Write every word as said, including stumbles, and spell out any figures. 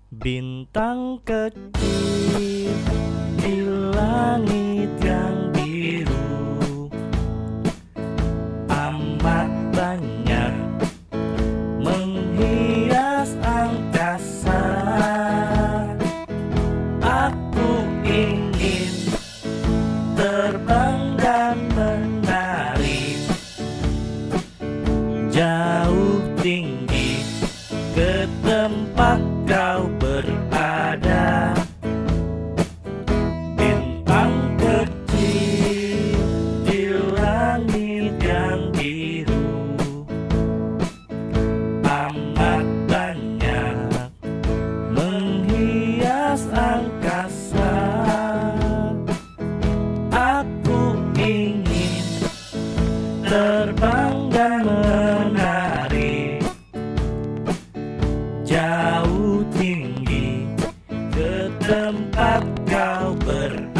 Bintang kecil di langit yang biru, amat banyak menghias angkasa. Aku ingin terbang dan menari jauh tinggi ke tempat kau berada. Bintang kecil di langit yang biru, amat banyak menghias angkasa. Aku ingin terbang dan menari jauh tinggi ke tempat kau berada.